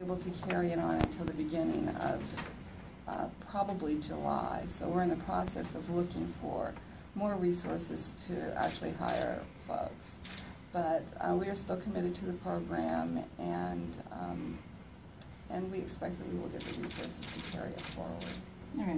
Able to carry it on until the beginning of probably July. So we're in the process of looking for more resources to actually hire folks. But we are still committed to the program, and we expect that we will get the resources to carry it forward. All right.